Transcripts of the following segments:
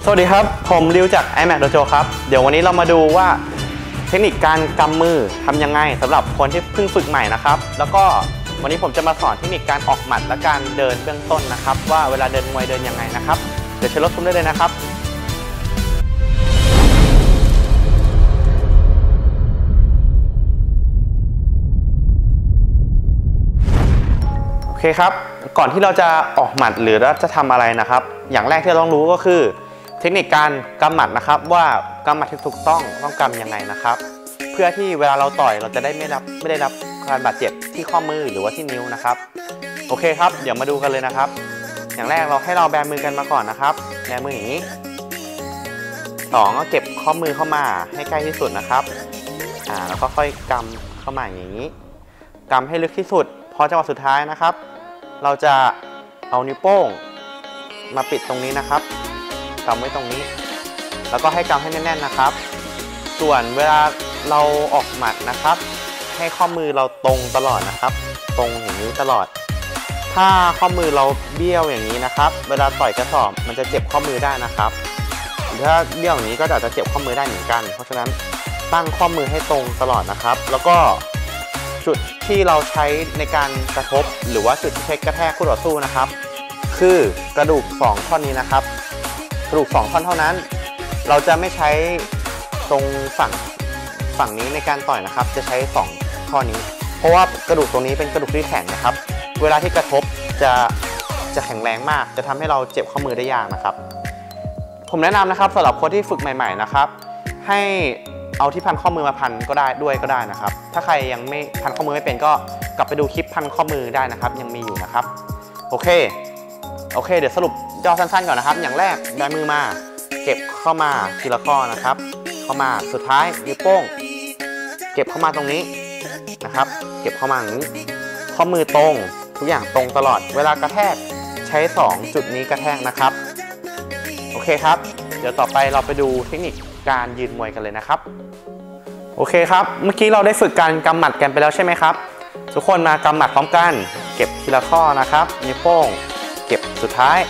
สวัสดีครับผมริวจาก iMac Dojo ครับเดี๋ยววันนี้เรามาดูว่าเทคนิคการกำมือทำยังไงสำหรับคนที่เพิ่งฝึกใหม่นะครับแล้วก็วันนี้ผมจะมาสอนเทคนิคการออกหมัดและการเดินเบื้องต้นนะครับว่าเวลาเดินมวยเดินยังไงนะครับเดี๋ยวเชิญรับชมได้เลยนะครับโอเคครับก่อนที่เราจะออกหมัดหรือเราจะทำอะไรนะครับอย่างแรกที่เราต้องรู้ก็คือเทคนิคการกำหมัดนะครับว่ากำหมัดที่ถูกต้องกำยังไงนะครับเพื่อที่เวลาเราต่อยเราจะได้ไม่ได้รับการบาดเจ็บที่ข้อมือหรือว่าที่นิ้วนะครับโอเคครับเดี๋ยวมาดูกันเลยนะครับอย่างแรกเราให้เราแบมือกันมาก่อนนะครับแบมืออย่างนี้2ก็เก็บข้อมือเข้ามาให้ใกล้ที่สุดนะครับแล้วก็ค่อยกำเข้ามาอย่างนี้กำให้ลึกที่สุดพอจังหวะสุดท้ายนะครับเราจะเอานิ้วโป้งมาปิดตรงนี้นะครับกำไว้ตรงนี้แล้วก็ให้กำให้แน่นๆนะครับส่วนเวลาเราออกหมัดนะครับให้ข้อมือเราตรงตลอดนะครับตรงอย่างนี้ตลอดถ้าข้อมือเราเบี้ยวอย่างนี้นะครับเวลาต่อยกระสอบมันจะเจ็บข้อมือได้นะครับถ้าเบี้ยวอย่างนี้ก็อาจจะเจ็บข้อมือได้เหมือนกันเพราะฉะนั้นตั้งข้อมือให้ตรงตลอดนะครับแล้วก็จุดที่เราใช้ในการกระทบหรือว่าจุดที่ใช้กระแทกคู่ต่อสู้นะครับคือกระดูก2ท่อนนี้นะครับกระดูก2ท่อนเท่านั้นเราจะไม่ใช้ตรงฝั่งนี้ในการต่อยนะครับจะใช้2ท่อนี้เพราะว่ากระดูกตรงนี้เป็นกระดูกที่แข็งนะครับเวลาที่กระทบจะแข็งแรงมากจะทำให้เราเจ็บข้อมือได้ยากนะครับผมแนะนำนะครับสำหรับคนที่ฝึกใหม่ๆนะครับให้เอาที่พันข้อมือมาพันก็ได้นะครับถ้าใครยังไม่พันข้อมือไม่เป็นก็กลับไปดูคลิปพันข้อมือได้นะครับยังมีอยู่นะครับโอเคเดี๋ยวสรุปย่อสั้นๆก่อนนะครับอย่างแรกแบมือมาเก็บเข้ามาทีละข้อนะครับเข้ามาสุดท้ายนิ้วโป้งเก็บเข้ามาตรงนี้นะครับเก็บเข้ามาอย่างนี้ข้อมือตรงทุกอย่างตรงตลอดเวลากระแทกใช้2จุดนี้กระแทกนะครับโอเคครับเดี๋ยวต่อไปเราไปดูเทคนิคการยืนมวยกันเลยนะครับโอเคครับเมื่อกี้เราได้ฝึกการกำหมัดกันไปแล้วใช่ไหมครับทุกคนมากำหมัดพร้อมกันเก็บทีละข้อนะครับนิ้วโป้งเก็บสุดท้าย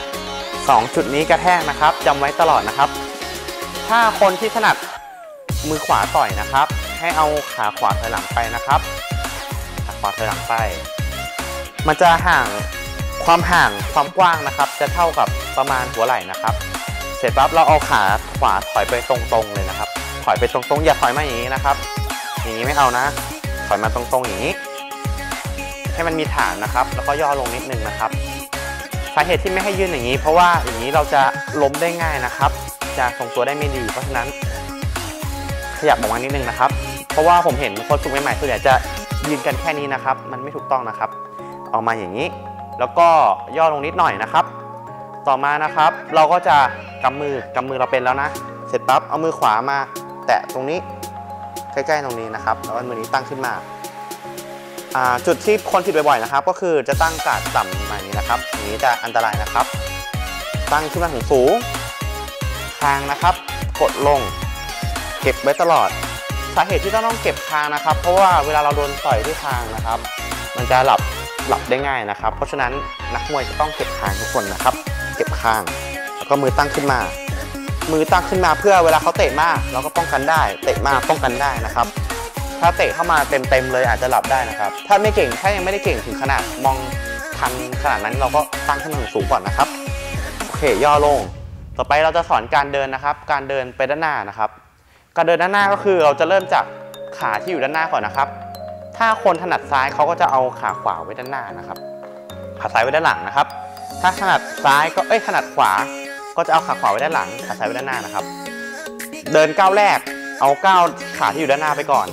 2จุดนี้กระแทกนะครับจำไว้ตลอดนะครับถ้าคนที่ถนัดมือขวาต่อยนะครับให้เอาขาขวาถอยหลังไปนะครับขาขวาถอยหลังไปมันจะความกว้างนะครับจะเท่ากับประมาณหัวไหล่นะครับเสร็จปั๊บเราเอาขาขวาถอยไปตรงๆเลยนะครับถอยไปตรงๆอย่าถอยมาอย่างนี้นะครับอย่างนี้ไม่เอานะถอยมาตรงๆอย่างนี้ให้มันมีฐานนะครับแล้วก็ย่อลงนิดนึงนะครับสาเหตุที่ไม่ให้ยื่นอย่างนี้เพราะว่าอย่างนี้เราจะล้มได้ง่ายนะครับจะทรงตัวได้ไม่ดีเพราะฉะนั้นขยับออกมานิดนึงนะครับเพราะว่าผมเห็นคนฝึกใหม่ๆส่วนใหญ่จะยืนกันแค่นี้นะครับมันไม่ถูกต้องนะครับออกมาอย่างนี้แล้วก็ย่อลงนิดหน่อยนะครับต่อมานะครับเราก็จะกำมือเราเป็นแล้วนะเสร็จปั๊บเอามือขวามาแตะตรงนี้ใกล้ๆตรงนี้นะครับแล้วมือนี้ตั้งขึ้นมาจุดที่คนผิดบ่อยๆนะครับก็คือจะตั้งการ์ดต่ำมาอย่างนี้นะครับอย่างนี้จะอันตรายนะครับตั้งขึ้นมาสูงคางนะครับกดลงเก็บไว้ตลอดสาเหตุที่ต้องเก็บคางนะครับเพราะว่าเวลาเราโดนต่อยที่คางนะครับมันจะหลับได้ง่ายนะครับเพราะฉะนั้นนักมวยจะต้องเก็บคางทุกคนนะครับเก็บคางแล้วก็มือตั้งขึ้นมาเพื่อเวลาเขาเตะมากเราก็ป้องกันได้เตะมากป้องกันได้นะครับถ้าเตะเข้ามาเต็มเลยอาจจะหลับได้นะครับถ้ายังไม่ได้เก่งถึงขนาดมองทันขนาดนั้นเราก็ตั้งขึ้นมาสูงก่อนนะครับโอเคย่อลงต่อไปเราจะสอนการเดินนะครับการเดินไปด้านหน้านะครับการเดินด้านหน้าก็คือเราจะเริ่มจากขาที่อยู่ด้านหน้าก่อนนะครับถ้าคนถนัดซ้ายเขาก็จะเอาขาขวาไว้ด้านหน้านะครับขาซ้ายไว้ด้านหลังนะครับถ้าถนัดซ้ายก็ถนัดขวาก็จะเอาขาขวาไว้ด้านหลังขาซ้ายไว้ด้านหน้านะครับเดินก้าวแรกเอาก้าวขาที่อยู่ด้านหน้าไปก่อน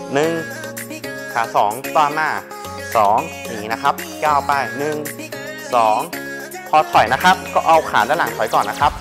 1ขา2ตามมา2อย่างนี้นะครับก้าวไป1 2พอถอยนะครับก็เอาขาด้านหลังถอยก่อนนะครับ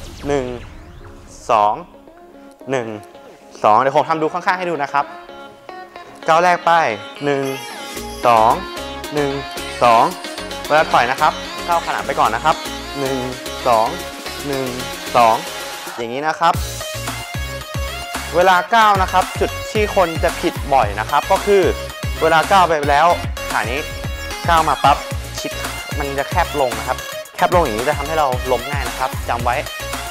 1 2 1 2เดี๋ยวผมทำดูข้างๆให้ดูนะครับก้าวแรกไป1 2 1 2เวลาถอยนะครับก้าวขนาดไปก่อนนะครับ1 2 1 2อย่างนี้นะครับเวลาก้าวนะครับจุดที่คนจะผิดบ่อยนะครับก็คือเวลาก้าวไปแล้วขานี้ก้าวมาปั๊บชิดมันจะแคบลงนะครับแคบลงอย่างนี้จะทำให้เราล้มง่ายนะครับจำไว้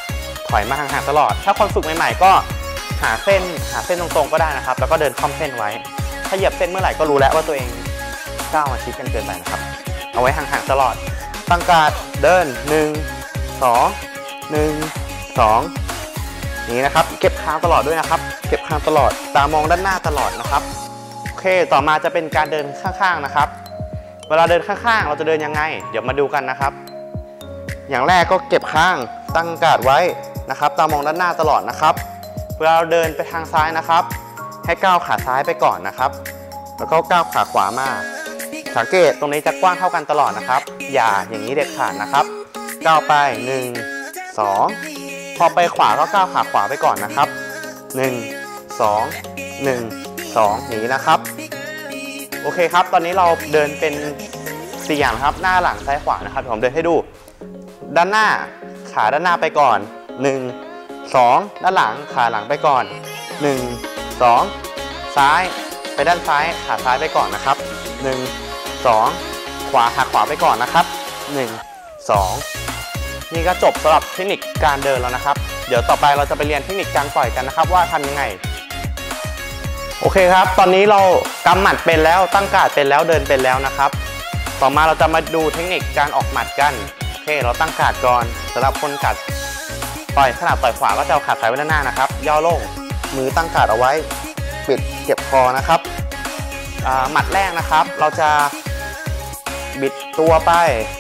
ถอยมาห่างๆตลอดถ้าคนฝึกใหม่ๆก็หาเส้นตรงๆก็ได้นะครับแล้วก็เดินค่อมเส้นไว้ถ้าเหยียบเส้นเมื่อไหร่ก็รู้แล้วว่าตัวเองก้าวมาชิดกันเกินไปนะครับเอาไว้ห่างๆตลอดตั้งการเดิน1 2 1 2นี้นะครับเก็บคางตลอดด้วยนะครับเก็บคางตลอดตามองด้านหน้าตลอดนะครับโอเคต่อมาจะเป็นการเดินข้างๆนะครับเวลาเดินข้างๆเราจะเดินยังไงเดี๋ยวมาดูกันนะครับอย่างแรกก็เก็บคางตั้งการ์ดไว้นะครับตามองด้านหน้าตลอดนะครับเวลาเราเดินไปทางซ้ายนะครับให้ก้าวขาซ้ายไปก่อนนะครับแล้วก็ก้าวขาขวามาสังเกตตรงนี้จะกว้างเท่ากันตลอดนะครับอย่าอย่างนี้เด็ดขาดนะครับก้าวไป1 2พอไปขวาก็ก้าวขาขวาไปก่อนนะครับ1 2 1 2นี้นะครับโอเคครับตอนนี้เราเดินเป็น4อย่างครับหน้าหลังซ้ายขวานะครับผมเดินให้ดูด้านหน้าขาด้านหน้าไปก่อน1 2ด้านหลังขาหลังไปก่อน1 2ซ้ายไปด้านซ้ายขาซ้ายไปก่อนนะครับ1 2ขวาขาขวาไปก่อนนะครับ1 2นี่ก็จบสำหรับเทคนิคการเดินแล้วนะครับเดี๋ยวต่อไปเราจะไปเรียนเทคนิคการต่อยกันนะครับว่าทำยังไงโอเคครับตอนนี้เรากำหมัดเป็นแล้วตั้งการ์ดเป็นแล้วเดินเป็นแล้วนะครับต่อมาเราจะมาดูเทคนิคการออกหมัดกันโอเคเราตั้งการ์ดก่อนสำหรับคนกัดต่อยขนาดต่อยขวาก็จะเอาขาซ้ายไว้ด้านหน้านะครับย่อลงมือตั้งการ์ดเอาไว้ปิดเก็บคอนะครับหมัดแรกนะครับเราจะบิดตัวไป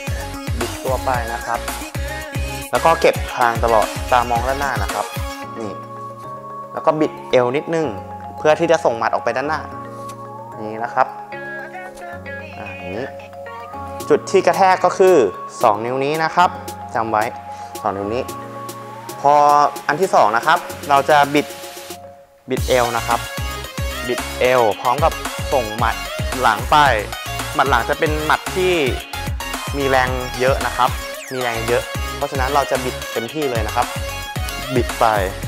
นะครับแล้วก็เก็บคางตลอดตามองด้านหน้านะครับนี่แล้วก็บิดเอวนิดนึงเพื่อที่จะส่งหมัดออกไปด้านหน้านี่นะครับอย่างนี้จุดที่กระแทกก็คือ2นิ้วนี้นะครับจำไว้2นิ้วนี้พออันที่2นะครับเราจะบิดเอวนะครับบิดเอวพร้อมกับส่งหมัดหลังไปหมัดหลังจะเป็นหมัดที่มีแรงเยอะนะครับมีแรงเยอะเพราะฉะนั้นเราจะบิดเต็มที่เลยนะครับบิดไป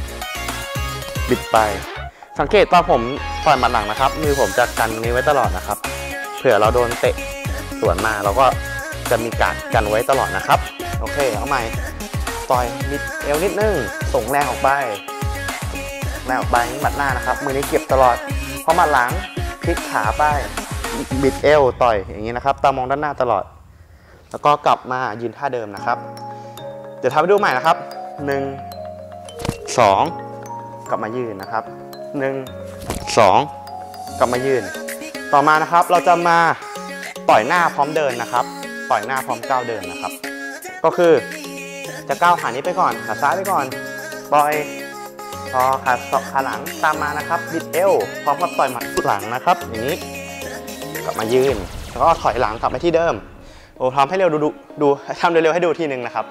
สังเกตตอนผมต่อยหมัดหลังนะครับมือผมจะกันนี้ไว้ตลอดนะครับเผื่อเราโดนเตะสวนมาเราก็จะมีการกันไว้ตลอดนะครับโอเคเอาใหม่ต่อยบิดเอวนิดนึงส่งแรงออกไปหมัดหน้านะครับมือนี้เก็บตลอดพอหมัดหลังพลิกขาไปบิดเอวต่อยอย่างนี้นะครับตามองด้านหน้าตลอดแล้วก็กลับมายืนท่าเดิมนะครับเดี๋ยวทำให้ดูใหม่นะครับ1 2กลับมายืนนะครับ1 2กลับมายืนต่อมานะครับเราจะมาต่อยหน้าพร้อมเดินนะครับต่อยหน้าพร้อมก้าวเดินนะครับก็คือจะก้าวขานี้ไปก่อนขาซ้ายไปก่อนปล่อยพอขาหลังตามมานะครับบิดเอวพร้อมกับต่อยหมัดหลังนะครับอย่างนี้กลับมายืนแล้วก็ถอยหลังกลับไปที่เดิมโอ้ทำให้เร็วดูทำเร็วๆให้ดูทีนึงนะครับ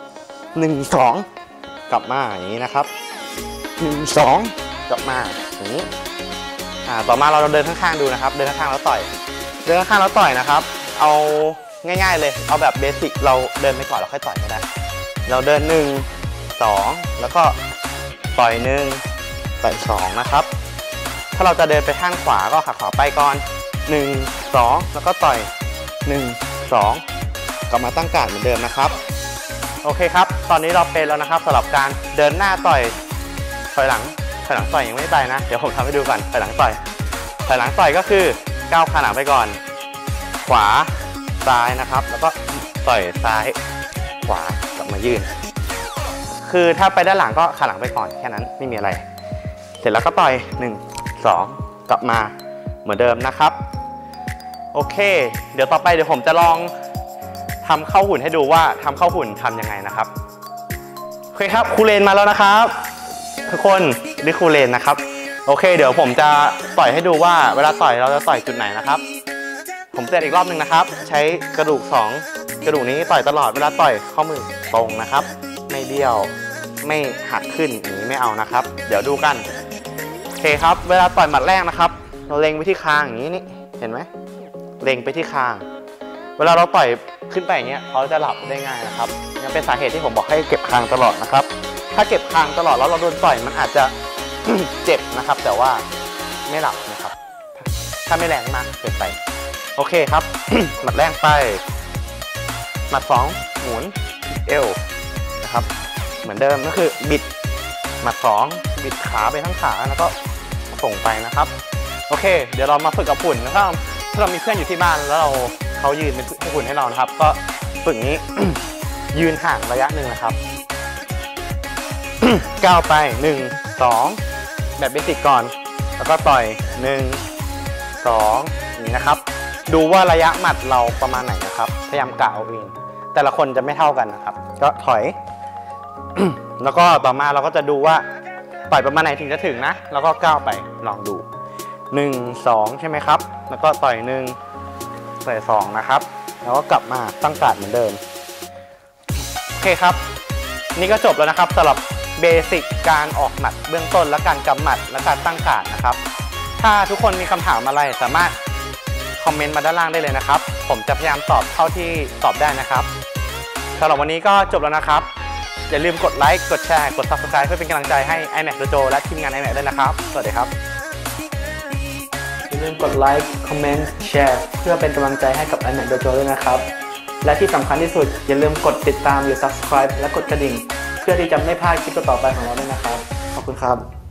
1 2กลับมาอย่างนี้นะครับ1 2กลับมาอย่างนี้ต่อมาเราเดินข้างๆดูนะครับเดินข้างๆแล้วต่อยนะครับเอาง่ายๆเลยเอาแบบเบสิกเราเดินไปก่อนแล้วค่อยต่อยก็ได้เราเดิน1 2แล้วก็ต่อย1ต่อย2นะครับถ้าเราจะเดินไปข้างขวาก็ขาขวาไปก่อน1 2แล้วก็ต่อย1 2กลับมาตั้งการ์ดเหมือนเดิมนะครับโอเคครับตอนนี้เราเป็นแล้วนะครับสำหรับการเดินหน้าต่อยถอยหลังต่อยยังไม่ไปนะเดี๋ยวผมทำให้ดูก่อนถอยหลังต่อยก็คือก้าวขาหลังไปก่อนขวาซ้ายนะครับแล้วก็ต่อยซ้ายขวากลับมายืนคือถ้าไปด้านหลังก็ขาหลังไปก่อนแค่นั้นไม่มีอะไรเสร็จแล้วก็ต่อย1 2กลับมาเหมือนเดิมนะครับโอเคเดี๋ยวต่อไปเดี๋ยวผมจะลองทำเข้าหุ่นให้ดูว่าทำเข้าหุ่นทำยังไงนะครับโอเคครับครูเลนมาแล้วนะครับทุกคนนี่ครูเลนนะครับโอเคเดี๋ยวผมจะต่อยให้ดูว่าเวลาต่อยเราจะต่อยจุดไหนนะครับผมเตือนอีกรอบนึงนะครับใช้กระดูก2กระดูกนี้ต่อยตลอดเวลาต่อยข้อมือตรงนะครับไม่เบี้ยวไม่หักขึ้นอย่างนี้ไม่เอานะครับเดี๋ยวดูกันโอเคครับเวลาต่อยหมัดแรกนะครับเราเล็งไปที่คางอย่างนี้นี่เห็นไหมเล็งไปที่คางเวลาเราต่อยขึ้นไปอย่างเงี้ยเขาจะหลับได้ง่ายนะครับนี่เป็นสาเหตุที่ผมบอกให้เก็บคางตลอดนะครับถ้าเก็บคางตลอดแล้วเราโดนต่อยมันอาจจะ เจ็บนะครับแต่ว่าไม่หลับนะครับถ้าไม่แรงมากเกินไปโอเคครับ หมัดแรกไปหมัด2หมุนเอวนะครับเหมือนเดิมก็คือบิดหมัด2บิดขาไปทั้งขาแล้วก็ส่งไปนะครับโอเคเดี๋ยวเรามาฝึกกับหุ่นนะครับถ้าเรามีเพื่อนอยู่ที่บ้านแล้วเขายืนเป็นหุ่นให้เรานะครับก็ฝึกนี้ ยืนห่างระยะหนึ่งนะครับก้าวไป1 2แบบเบสิกก่อนแล้วก็ต่อย1 2อย่างนี้นะครับดูว่าระยะหมัดเราประมาณไหนนะครับพยายามกะเอาเองแต่ละคนจะไม่เท่ากันนะครับก็ถอย แล้วก็ต่อมาเราก็จะดูว่าต่อยประมาณไหนถึงจะถึงนะแล้วก็ก้าวไปลองดู1 2ใช่ไหมครับแล้วก็ต่อย1ต่อย2นะครับแล้วก็กลับมาตั้งการ์ดเหมือนเดิมโอเคครับนี่ก็จบแล้วนะครับสำหรับเบสิกการออกหมัดเบื้องต้นและการกำหมัดและการตั้งการ์ดนะครับถ้าทุกคนมีคำถามอะไรสามารถคอมเมนต์มาด้านล่างได้เลยนะครับผมจะพยายามตอบเท่าที่ตอบได้นะครับสำหรับวันนี้ก็จบแล้วนะครับอย่าลืมกดไลค์กดแชร์กด Subscribe เพื่อเป็นกำลังใจให้ iMac Dojo และทีมงาน iMac ด้วยนะครับสวัสดีครับอย่าลืมกดไลค์คอมเมนต์แชร์เพื่อเป็นกำลังใจให้กับ iMac Dojo ด้วยนะครับและที่สำคัญที่สุดอย่าลืมกดติดตามหรือ Subscribe และกดกระดิ่งเพื่อที่จะไม่พลาดคลิปต่อไปของเราด้วยนะครับขอบคุณครับ